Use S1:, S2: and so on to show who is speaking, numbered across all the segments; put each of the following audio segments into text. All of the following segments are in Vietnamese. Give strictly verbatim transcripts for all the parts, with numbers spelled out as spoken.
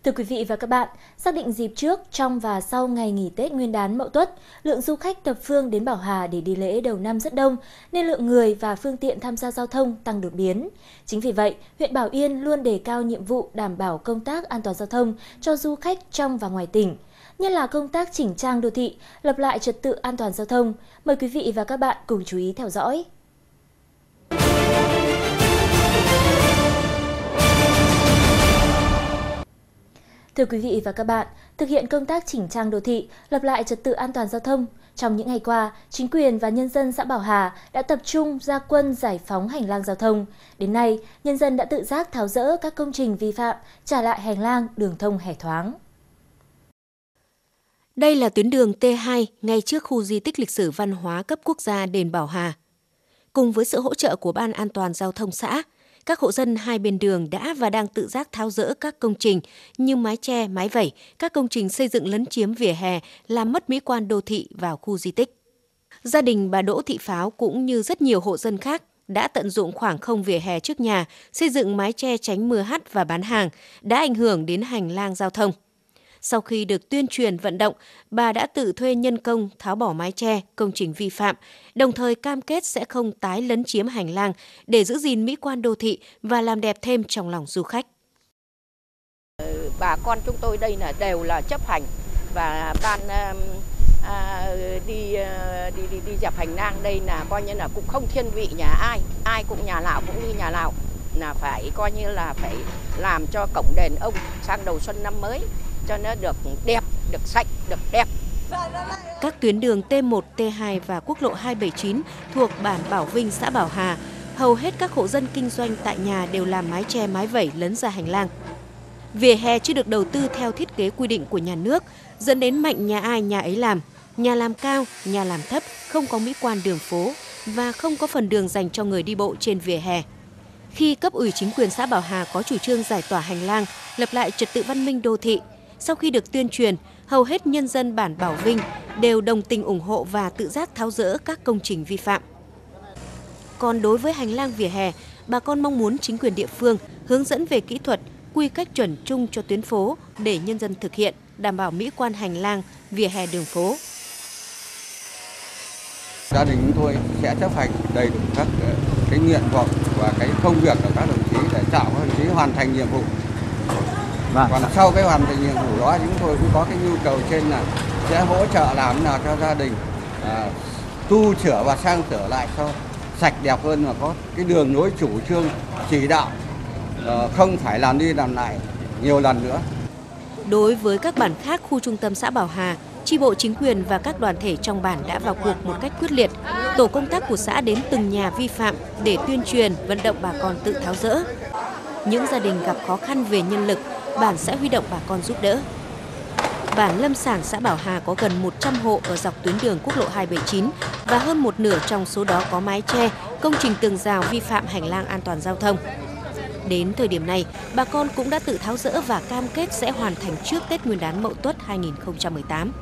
S1: Thưa quý vị và các bạn, xác định dịp trước, trong và sau ngày nghỉ Tết Nguyên đán Mậu Tuất, lượng du khách thập phương đến Bảo Hà để đi lễ đầu năm rất đông, nên lượng người và phương tiện tham gia giao thông tăng đột biến. Chính vì vậy, huyện Bảo Yên luôn đề cao nhiệm vụ đảm bảo công tác an toàn giao thông cho du khách trong và ngoài tỉnh, nhất là công tác chỉnh trang đô thị, lập lại trật tự an toàn giao thông. Mời quý vị và các bạn cùng chú ý theo dõi. Thưa quý vị và các bạn, thực hiện công tác chỉnh trang đô thị, lập lại trật tự an toàn giao thông, trong những ngày qua, chính quyền và nhân dân xã Bảo Hà đã tập trung ra quân giải phóng hành lang giao thông. Đến nay, nhân dân đã tự giác tháo dỡ các công trình vi phạm, trả lại hành lang, đường thông hẻ thoáng.
S2: Đây là tuyến đường T hai ngay trước khu di tích lịch sử văn hóa cấp quốc gia đền Bảo Hà. Cùng với sự hỗ trợ của Ban An toàn giao thông xã, các hộ dân hai bên đường đã và đang tự giác tháo dỡ các công trình như mái che, mái vẩy, các công trình xây dựng lấn chiếm vỉa hè làm mất mỹ quan đô thị vào khu di tích. Gia đình bà Đỗ Thị Pháo cũng như rất nhiều hộ dân khác đã tận dụng khoảng không vỉa hè trước nhà, xây dựng mái che tránh mưa hắt và bán hàng, đã ảnh hưởng đến hành lang giao thông. Sau khi được tuyên truyền vận động, bà đã tự thuê nhân công tháo bỏ mái che, công trình vi phạm, đồng thời cam kết sẽ không tái lấn chiếm hành lang để giữ gìn mỹ quan đô thị và làm đẹp thêm trong lòng du khách.
S3: Bà con chúng tôi đây là đều là chấp hành và ban à, đi, đi đi đi dẹp hành lang đây là coi như là cũng không thiên vị nhà ai, ai cũng nhà nào cũng như nhà nào là phải coi như là phải làm cho cổng đền ông sang đầu xuân năm mới cho nó được đẹp, được sạch, được đẹp.
S2: Các tuyến đường T một, T hai và quốc lộ hai bảy chín thuộc bản Bảo Vinh, xã Bảo Hà, hầu hết các hộ dân kinh doanh tại nhà đều làm mái che mái vẩy lấn ra hành lang. Vỉa hè chưa được đầu tư theo thiết kế quy định của nhà nước, dẫn đến mạnh nhà ai nhà ấy làm, nhà làm cao, nhà làm thấp, không có mỹ quan đường phố và không có phần đường dành cho người đi bộ trên vỉa hè. Khi cấp ủy chính quyền xã Bảo Hà có chủ trương giải tỏa hành lang, lập lại trật tự văn minh đô thị, sau khi được tuyên truyền, hầu hết nhân dân bản Bảo Vinh đều đồng tình ủng hộ và tự giác tháo dỡ các công trình vi phạm. Còn đối với hành lang vỉa hè, bà con mong muốn chính quyền địa phương hướng dẫn về kỹ thuật, quy cách chuẩn chung cho tuyến phố để nhân dân thực hiện, đảm bảo mỹ quan hành lang, vỉa hè đường phố.
S4: Gia đình chúng tôi sẽ chấp hành đầy đủ các cái nguyện vọng và cái công việc của các đồng chí để tạo các đồng chí hoàn thành nhiệm vụ. Vâng. Còn sau cái hoàn thành nhiệm vụ đó chúng tôi cũng có cái nhu cầu trên là sẽ hỗ trợ làm thế nào cho gia đình à, tu sửa và sang sửa lại cho sạch đẹp hơn, mà có cái đường lối chủ trương chỉ đạo à, không phải làm đi làm lại nhiều lần nữa.
S2: Đối với các bản khác khu trung tâm xã Bảo Hà, chi bộ chính quyền và các đoàn thể trong bản đã vào cuộc một cách quyết liệt. Tổ công tác của xã đến từng nhà vi phạm để tuyên truyền, vận động bà con tự tháo dỡ. Những gia đình gặp khó khăn về nhân lực, bản sẽ huy động bà con giúp đỡ. Bản Lâm Sản, xã Bảo Hà có gần một trăm hộ ở dọc tuyến đường quốc lộ hai bảy chín và hơn một nửa trong số đó có mái che, công trình tường rào vi phạm hành lang an toàn giao thông. Đến thời điểm này, bà con cũng đã tự tháo dỡ và cam kết sẽ hoàn thành trước Tết Nguyên đán Mậu Tuất hai nghìn không trăm mười tám.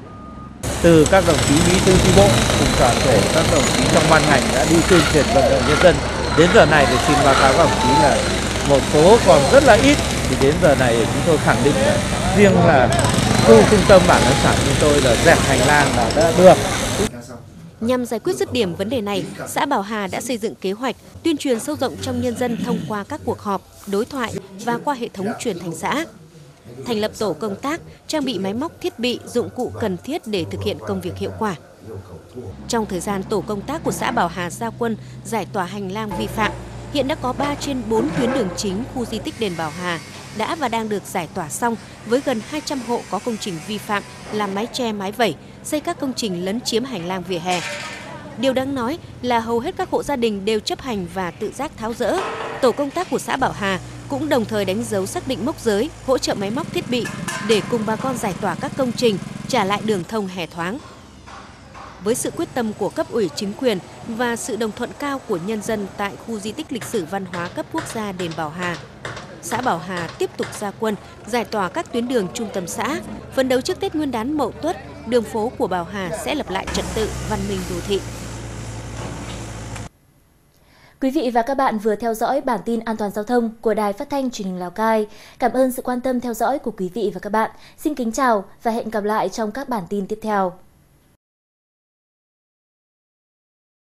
S5: Từ các đồng chí bí thư chi bộ cùng toàn thể các đồng chí trong ban ngành đã đi tuyên truyền vận động nhân dân. Đến giờ này thì xin báo cáo các đồng chí là một số còn rất là ít, thì đến giờ này chúng tôi khẳng định là riêng là khu trung tâm bản Lâm Sản chúng tôi là dẹp hành lang là đã được.
S2: Nhằm giải quyết dứt điểm vấn đề này, xã Bảo Hà đã xây dựng kế hoạch tuyên truyền sâu rộng trong nhân dân thông qua các cuộc họp, đối thoại và qua hệ thống truyền thanh xã. Thành lập tổ công tác, trang bị máy móc thiết bị, dụng cụ cần thiết để thực hiện công việc hiệu quả. Trong thời gian tổ công tác của xã Bảo Hà ra quân giải tỏa hành lang vi phạm, hiện đã có ba trên bốn tuyến đường chính khu di tích đền Bảo Hà đã và đang được giải tỏa xong với gần hai trăm hộ có công trình vi phạm làm mái che mái vẩy, xây các công trình lấn chiếm hành lang vỉa hè. Điều đáng nói là hầu hết các hộ gia đình đều chấp hành và tự giác tháo dỡ. Tổ công tác của xã Bảo Hà cũng đồng thời đánh dấu xác định mốc giới, hỗ trợ máy móc thiết bị để cùng bà con giải tỏa các công trình, trả lại đường thông hẻ thoáng. Với sự quyết tâm của cấp ủy chính quyền và sự đồng thuận cao của nhân dân tại khu di tích lịch sử văn hóa cấp quốc gia đền Bảo Hà, xã Bảo Hà tiếp tục ra quân giải tỏa các tuyến đường trung tâm xã, phấn đấu trước Tết Nguyên đán Mậu Tuất, đường phố của Bảo Hà sẽ lập lại trật tự văn minh đô thị.
S1: Quý vị và các bạn vừa theo dõi bản tin an toàn giao thông của Đài Phát thanh Truyền hình Lào Cai. Cảm ơn sự quan tâm theo dõi của quý vị và các bạn. Xin kính chào và hẹn gặp lại trong các bản tin tiếp theo.